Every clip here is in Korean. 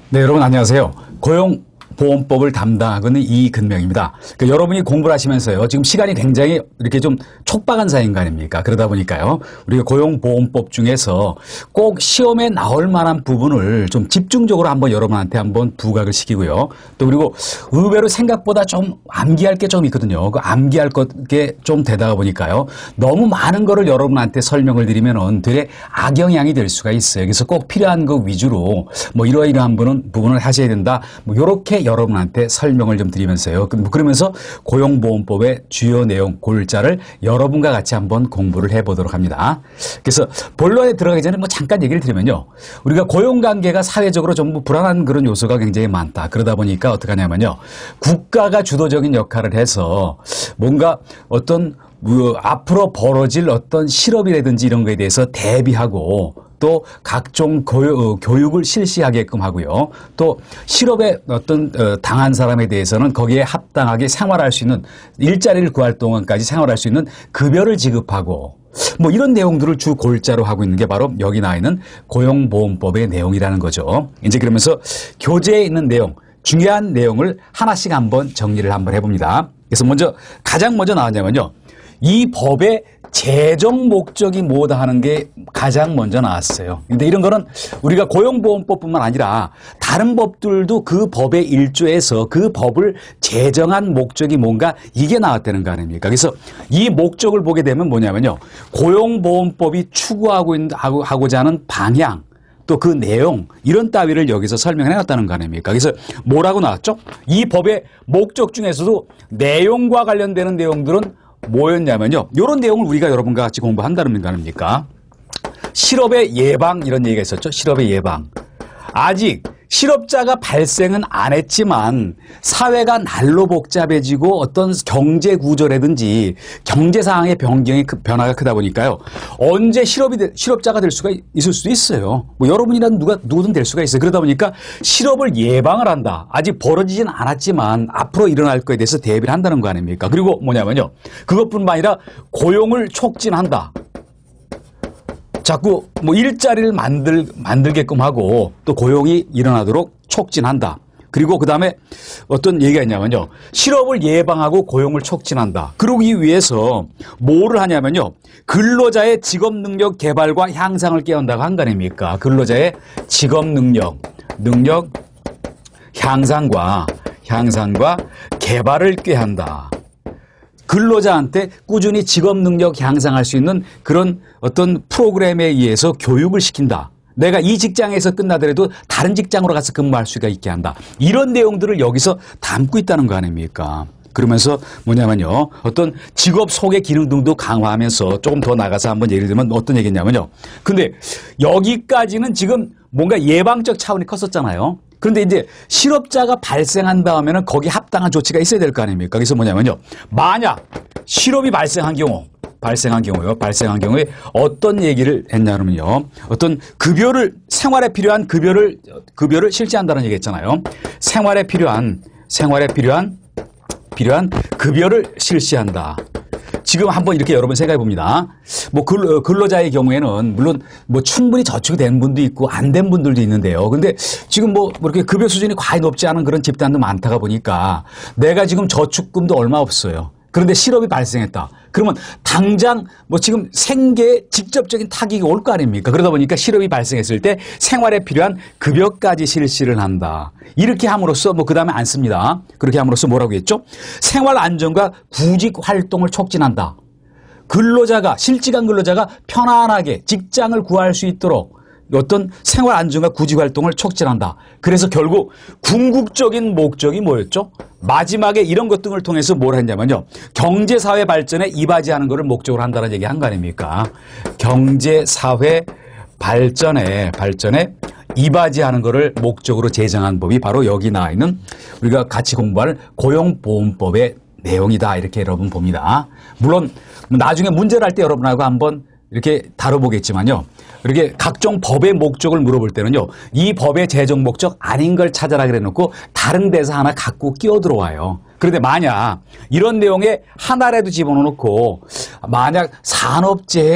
네, 여러분 안녕하세요. 고용보험법을 담당하는 이근명입니다. 그러니까 여러분이 공부를 하시면서요. 지금 시간이 굉장히 이렇게 좀 촉박한 사이인 거 아닙니까? 그러다 보니까요. 우리가 고용보험법 중에서 꼭 시험에 나올 만한 부분을 좀 집중적으로 한번 여러분한테 한번 부각을 시키고요. 또 그리고 의외로 생각보다 좀 암기할 게 좀 있거든요. 그 암기할 게 좀 되다 보니까요. 너무 많은 거를 여러분한테 설명을 드리면은 되게 악영향이 될 수가 있어요. 그래서 꼭 필요한 거 위주로 뭐 이러이러한 부분을 하셔야 된다. 뭐 이렇게 여러분한테 설명을 좀 드리면서요. 그러면서 고용보험법의 주요 내용 골자를 여러분과 같이 한번 공부를 해보도록 합니다. 그래서 본론에 들어가기 전에 뭐 잠깐 얘기를 드리면요. 우리가 고용관계가 사회적으로 전부 불안한 그런 요소가 굉장히 많다. 그러다 보니까 어떻게 하냐면요. 국가가 주도적인 역할을 해서 뭔가 어떤 앞으로 벌어질 어떤 실업이라든지 이런 거에 대해서 대비하고 또 각종 교육을 실시하게끔 하고요. 또 실업에 어떤 당한 사람에 대해서는 거기에 합당하게 생활할 수 있는 일자리를 구할 동안까지 생활할 수 있는 급여를 지급하고 뭐 이런 내용들을 주 골자로 하고 있는 게 바로 여기 나와 있는 고용보험법의 내용이라는 거죠. 이제 그러면서 교재에 있는 내용, 중요한 내용을 하나씩 한번 정리를 한번 해봅니다. 그래서 가장 먼저 나왔냐면요. 이 법의 재정 목적이 뭐다 하는 게 가장 먼저 나왔어요. 근데 이런 거는 우리가 고용보험법뿐만 아니라 다른 법들도 그 법의 일조에서 그 법을 제정한 목적이 뭔가 이게 나왔다는 거 아닙니까? 그래서 이 목적을 보게 되면 뭐냐면요. 고용보험법이 추구하고자 하는 방향 또 그 내용 이런 따위를 여기서 설명해 놨다는 거 아닙니까? 그래서 뭐라고 나왔죠? 이 법의 목적 중에서도 내용과 관련되는 내용들은 뭐였냐면요. 이런 내용을 우리가 여러분과 같이 공부한다는 거 아닙니까? 실업의 예방 이런 얘기가 있었죠. 실업의 예방. 아직 실업자가 발생은 안 했지만 사회가 날로 복잡해지고 어떤 경제 구조라든지 경제 상황의 변화가 크다 보니까요. 언제 실업자가 될 수가 있을 수도 있어요. 뭐 여러분이라든 누구든 될 수가 있어요. 그러다 보니까 실업을 예방을 한다. 아직 벌어지진 않았지만 앞으로 일어날 거에 대해서 대비를 한다는 거 아닙니까? 그리고 뭐냐면요. 그것뿐만 아니라 고용을 촉진한다. 자꾸 뭐 일자리를 만들게끔 하고 또 고용이 일어나도록 촉진한다. 그리고 그 다음에 어떤 얘기가 있냐면요. 실업을 예방하고 고용을 촉진한다. 그러기 위해서 뭐를 하냐면요. 근로자의 직업 능력 개발과 향상을 깨운다고 한 거 아닙니까? 근로자의 직업 능력 향상과 개발을 꾀한다. 근로자한테 꾸준히 직업 능력 향상할 수 있는 그런 어떤 프로그램에 의해서 교육을 시킨다. 내가 이 직장에서 끝나더라도 다른 직장으로 가서 근무할 수가 있게 한다. 이런 내용들을 여기서 담고 있다는 거 아닙니까? 그러면서 뭐냐면요. 어떤 직업 소개 기능 등도 강화하면서 조금 더 나가서 한번 예를 들면 어떤 얘기냐면요. 근데 여기까지는 지금 뭔가 예방적 차원이 컸었잖아요. 그런데 이제 실업자가 발생한 다음에는 거기에 합당한 조치가 있어야 될 거 아닙니까? 그래서 뭐냐면요. 만약 실업이 발생한 경우에 어떤 얘기를 했냐면요. 어떤 생활에 필요한 급여를 실시한다는 얘기 했잖아요. 생활에 필요한 급여를 실시한다. 지금 한번 이렇게 여러분 생각해 봅니다. 뭐 근로자의 경우에는 물론 뭐 충분히 저축이 된 분도 있고 안 된 분들도 있는데요. 근데 지금 뭐 이렇게 급여 수준이 과히 높지 않은 그런 집단도 많다가 보니까 내가 지금 저축금도 얼마 없어요. 그런데 실업이 발생했다. 그러면 당장 뭐 지금 생계에 직접적인 타격이 올 거 아닙니까? 그러다 보니까 실업이 발생했을 때 생활에 필요한 급여까지 실시를 한다. 이렇게 함으로써 뭐 그 다음에 안 씁니다. 그렇게 함으로써 뭐라고 했죠? 생활 안정과 구직 활동을 촉진한다. 실직한 근로자가 편안하게 직장을 구할 수 있도록 어떤 생활 안정과 구직 활동을 촉진한다. 그래서 결국 궁극적인 목적이 뭐였죠? 마지막에 이런 것 등을 통해서 뭘 했냐면요. 경제사회 발전에 이바지하는 것을 목적으로 한다는 얘기 한 거 아닙니까? 경제사회 발전에 이바지하는 것을 목적으로 제정한 법이 바로 여기 나와 있는 우리가 같이 공부할 고용보험법의 내용이다. 이렇게 여러분 봅니다. 물론 나중에 문제를 할 때 여러분하고 한번 이렇게 다뤄보겠지만요. 이렇게 각종 법의 목적을 물어볼 때는요. 이 법의 제정 목적 아닌 걸 찾아라 그래 놓고 다른 데서 하나 갖고 끼어 들어와요. 그런데 만약 이런 내용에 하나라도 집어넣고 만약 산업재해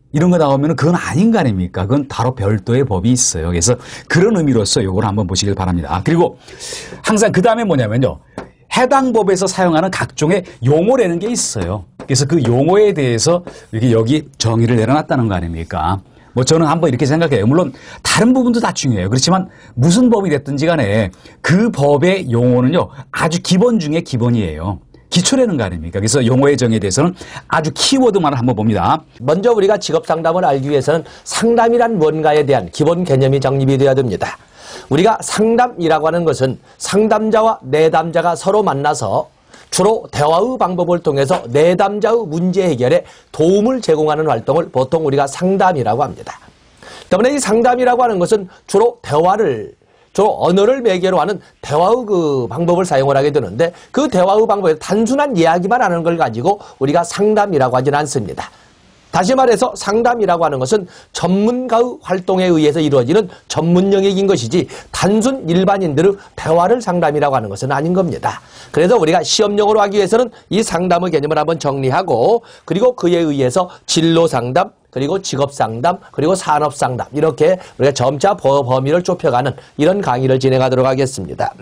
이런 거 나오면 그건 아닌 거 아닙니까? 그건 바로 별도의 법이 있어요. 그래서 그런 의미로서 요걸 한번 보시길 바랍니다. 그리고 항상 그 다음에 뭐냐면요. 해당 법에서 사용하는 각종의 용어라는 게 있어요. 그래서 그 용어에 대해서 이렇게 여기 정의를 내려놨다는 거 아닙니까? 뭐 저는 한번 이렇게 생각해요. 물론 다른 부분도 다 중요해요. 그렇지만 무슨 법이 됐든지 간에 그 법의 용어는요. 아주 기본 중에 기본이에요. 기초라는 거 아닙니까? 그래서 용어의 정의에 대해서는 아주 키워드만을 한번 봅니다. 먼저 우리가 직업상담을 알기 위해서는 상담이란 뭔가에 대한 기본 개념이 정립이 되어야 됩니다. 우리가 상담이라고 하는 것은 상담자와 내담자가 서로 만나서 주로 대화의 방법을 통해서 내담자의 문제 해결에 도움을 제공하는 활동을 보통 우리가 상담이라고 합니다. 때문에 이 상담이라고 하는 것은 주로 언어를 매개로 하는 대화의 그 방법을 사용을 하게 되는데 그 대화의 방법에 단순한 이야기만 하는 걸 가지고 우리가 상담이라고 하지는 않습니다. 다시 말해서 상담이라고 하는 것은 전문가의 활동에 의해서 이루어지는 전문 영역인 것이지 단순 일반인들의 대화를 상담이라고 하는 것은 아닌 겁니다. 그래서 우리가 시험용어로 하기 위해서는 이 상담의 개념을 한번 정리하고 그리고 그에 의해서 진로 상담, 그리고 직업 상담, 그리고 산업 상담 이렇게 우리가 점차 범위를 좁혀가는 이런 강의를 진행하도록 하겠습니다.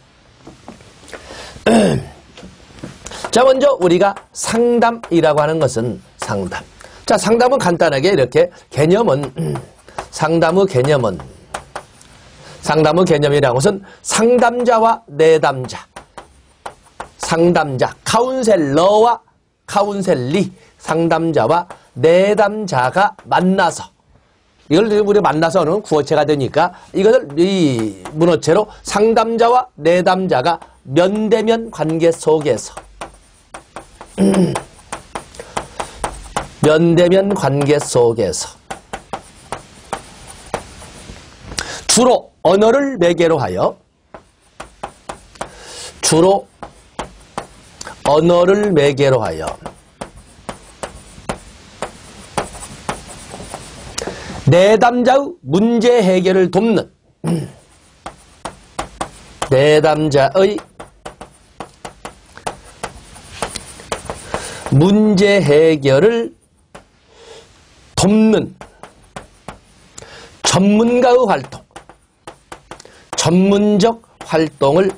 자, 먼저 우리가 상담이라고 하는 것은 상담. 자, 상담은 간단하게 이렇게 상담의 개념이라는 것은 상담자와 내담자, 카운셀러와 카운셀리, 상담자와 내담자가 만나서 이걸 우리 만나서는 구어체가 되니까 이것을 이 문어체로 상담자와 내담자가 면대면 관계 속에서 주로 언어를 매개로 하여 내담자의 문제 해결을 돕는 내담자의 문제 해결을 돕는 전문가의 활동, 전문적 활동을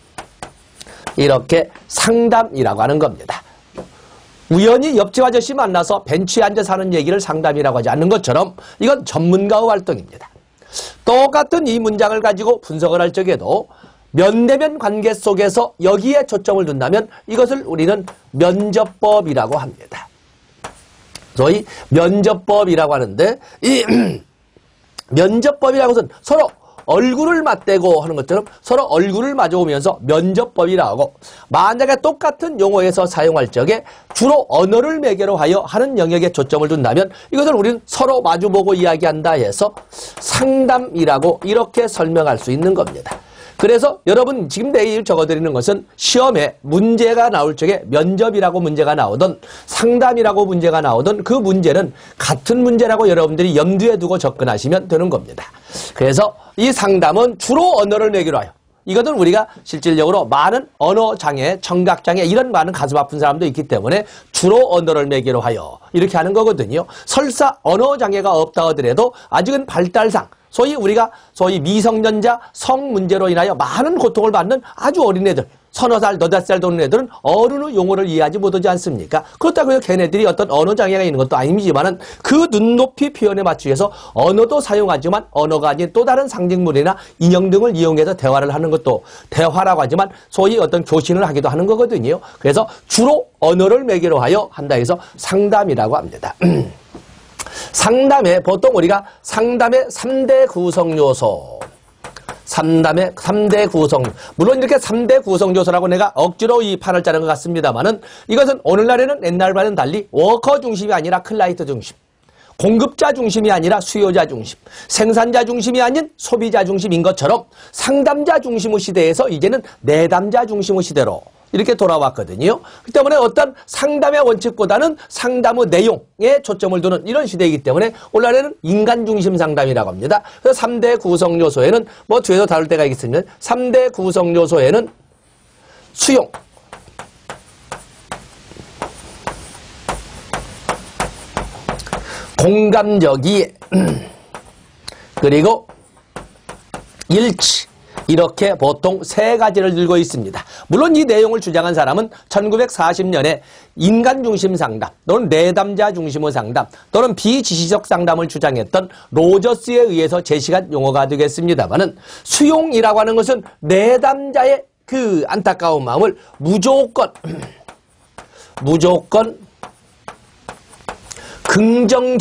이렇게 상담이라고 하는 겁니다. 우연히 옆집 아저씨 만나서 벤치에 앉아서 하는 얘기를 상담이라고 하지 않는 것처럼 이건 전문가의 활동입니다. 똑같은 이 문장을 가지고 분석을 할 적에도 면대면 관계 속에서 여기에 초점을 둔다면 이것을 우리는 면접법이라고 합니다. 소위 면접법이라고 하는데 이 면접법이라고 해서는 서로 얼굴을 맞대고 하는 것처럼 서로 얼굴을 마주보면서 면접법이라고 하고 만약에 똑같은 용어에서 사용할 적에 주로 언어를 매개로 하여 하는 영역에 초점을 둔다면 이것을 우리는 서로 마주보고 이야기한다 해서 상담이라고 이렇게 설명할 수 있는 겁니다. 그래서 여러분 지금 내일 적어드리는 것은 시험에 문제가 나올 적에 면접이라고 문제가 나오던 상담이라고 문제가 나오던 그 문제는 같은 문제라고 여러분들이 염두에 두고 접근하시면 되는 겁니다. 그래서 이 상담은 주로 언어를 매개로 하여 이것은 우리가 실질적으로 많은 언어장애, 청각장애 이런 많은 가슴 아픈 사람도 있기 때문에 주로 언어를 매개로 하여 이렇게 하는 거거든요. 설사 언어장애가 없다 하더라도 아직은 발달상 소위 미성년자 성 문제로 인하여 많은 고통을 받는 아주 어린애들, 서너 살, 너댓 살 되는 애들은 어른의 용어를 이해하지 못하지 않습니까? 그렇다고 해서 걔네들이 어떤 언어장애가 있는 것도 아니지만은 그 눈높이 표현에 맞추기 위해서 언어도 사용하지만 언어가 아닌 또 다른 상징물이나 인형 등을 이용해서 대화를 하는 것도 대화라고 하지만 소위 어떤 교신을 하기도 하는 거거든요. 그래서 주로 언어를 매개로 하여 한다 해서 상담이라고 합니다. 상담에 보통 우리가 상담의 3대 구성 요소 상담의 3대 구성 물론 이렇게 3대 구성 요소라고 내가 억지로 이 판을 짜는 것 같습니다만은 이것은 오늘날에는 옛날과는 달리 워커 중심이 아니라 클라이트 중심 공급자 중심이 아니라 수요자 중심, 생산자 중심이 아닌 소비자 중심인 것처럼 상담자 중심의 시대에서 이제는 내담자 중심의 시대로 이렇게 돌아왔거든요. 그 때문에 어떤 상담의 원칙보다는 상담의 내용에 초점을 두는 이런 시대이기 때문에 오늘날에는 인간 중심 상담이라고 합니다. 그래서 3대 구성 요소에는 뭐 뒤에도 다룰 때가 있겠습니다. 3대 구성 요소에는 수용, 공감적이 그리고 일치 이렇게 보통 세 가지를 들고 있습니다. 물론 이 내용을 주장한 사람은 1940년에 인간 중심 상담 또는 내담자 중심의 상담 또는 비지시적 상담을 주장했던 로저스에 의해서 제시한 용어가 되겠습니다만은 수용이라고 하는 것은 내담자의 그 안타까운 마음을 무조건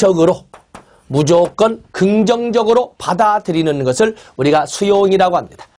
긍정적으로 받아들이는 것을 우리가 수용이라고 합니다.